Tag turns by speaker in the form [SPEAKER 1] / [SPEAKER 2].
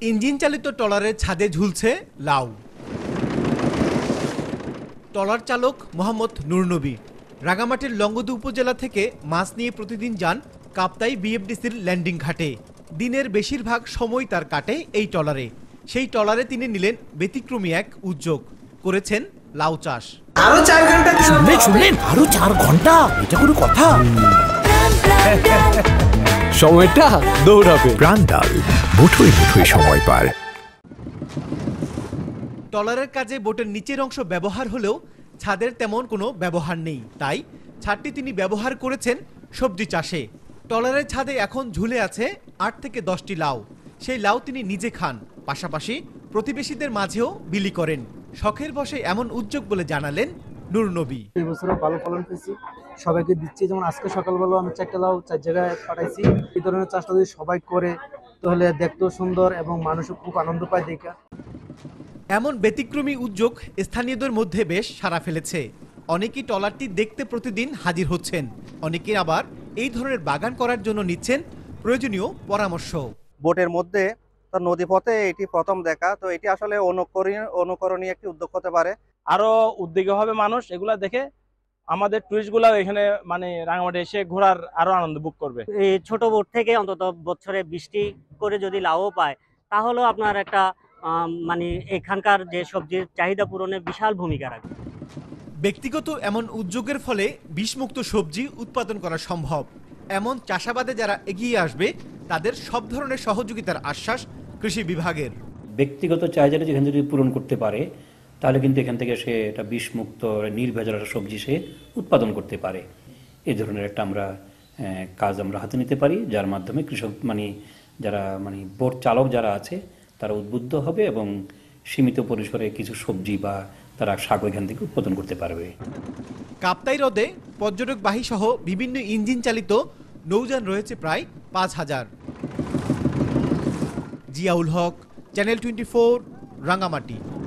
[SPEAKER 1] Engine চালিত ট্রলারের ছাদে ঝুলছে লাউ। ট্রলার চালক মোহাম্মদ নুরনবী রাঙ্গামাটির লংগদু উপজেলা থেকে মাছ নিয়ে প্রতিদিন যান কাপ্তাই বিএফডিসির ল্যান্ডিং ঘাটে। দিনের বেশিরভাগ সময় তার কাটে এই ট্রলারে। সেই ট্রলারে তিনি নিলেন ব্যতিক্রমী এক উদ্যোগ, করেছেন লাউ চাষ।
[SPEAKER 2] আরো 4 ঘন্টা
[SPEAKER 3] শুনলেন আরো 4 ঘন্টা, এটা কোনো কথা?
[SPEAKER 4] সময়টা দৌড়াবে।
[SPEAKER 5] প্রাণডাল মুঠোয় মুঠোয় সময় পার।
[SPEAKER 1] ট্রলারের কাজে বোটের নিচের অংশ ব্যবহার হলেও ছাদের তেমন কোনো ব্যবহার নেই, তাই ছাদটি তিনি ব্যবহার করেছেন সবজি চাষে। ট্রলারের ছাদে এখন ঝুলে আছে 8 থেকে 10টি লাউ। সেই লাউ তিনি নিজে খান, পাশাপাশি প্রতিবেশীদের মাঝেও বিলি করেন। শখের বশে এমন উদ্যোগ বলে জানালেন নুরনবী।
[SPEAKER 6] এই বছরও ভালো ফলন পেয়েছি, সবাইকে দিচ্ছি। যেমন আজকে সকালবেলা আমি 4টা লাউ 4 জায়গায় পাঠাইছি। এই ধরনের চাষটা যদি সবাই করে তাহলে দেখতেও সুন্দর এবং মানুষও খুব আনন্দ পায় দেখা।
[SPEAKER 1] এমন ব্যতিক্রমী উদ্যোগ স্থানীয়দের মধ্যে বেশ সাড়া ফেলেছে। অনেকেই ট্রলারটি দেখতে প্রতিদিন হাজির হচ্ছেন, অনেকে আবার এই ধরনের বাগান করার জন্য নিচ্ছেন প্রয়োজনীয় পরামর্শ।
[SPEAKER 7] বোটের মধ্যে নদী পথে এটি প্রথম দেখা, তো এটি আসলে অনুকরণীয় একটি উদ্যোগ হতে পারে।
[SPEAKER 8] আরো উদ্যোগী হবে মানুষ, এগুলা দেখে আমাদের টুরিস্ট গুলা এখানে রাঙ্গামাটি এসে ঘোরার আরো আনন্দ ভোগ করবে।
[SPEAKER 9] এই ছোট বোট থেকে অন্তত বছরে 20টি করে যদি লাউ পায়, তাহলেও আপনার একটা এখানকার যে সবজির চাহিদা পূরণে বিশাল ভূমিকা রাখবে।
[SPEAKER 1] ব্যক্তিগত এমন উদ্যোগের ফলে বিষমুক্ত সবজি উৎপাদন করা সম্ভব। এমন চাষাবাদে যারা এগিয়ে আসবে তাদের সব ধরনের সহযোগিতার আশ্বাস কৃষি বিভাগের।
[SPEAKER 10] ব্যক্তিগত চাহিদাটা যেখানে যদি পূরণ করতে পারে, তাহলে কিন্তু এখান থেকে সে একটা বিষমুক্ত নির্ভেজাল সবজি সে উৎপাদন করতে পারে। এই ধরনের একটা কাজ আমরা হাতে নিতে পারি, যার মাধ্যমে কৃষক যারা বোট চালক যারা আছে তারা উদ্বুদ্ধ হবে এবং সীমিত পরিসরে কিছু সবজি বা তারা শাক এখান থেকে উৎপাদন করতে পারবে।
[SPEAKER 1] কাপ্তাই হ্রদে পর্যটকবাহী সহ বিভিন্ন ইঞ্জিন চালিত নৌযান রয়েছে প্রায় 5000। জিয়াউল হক, চ্যানেল 24, রাঙ্গামাটি।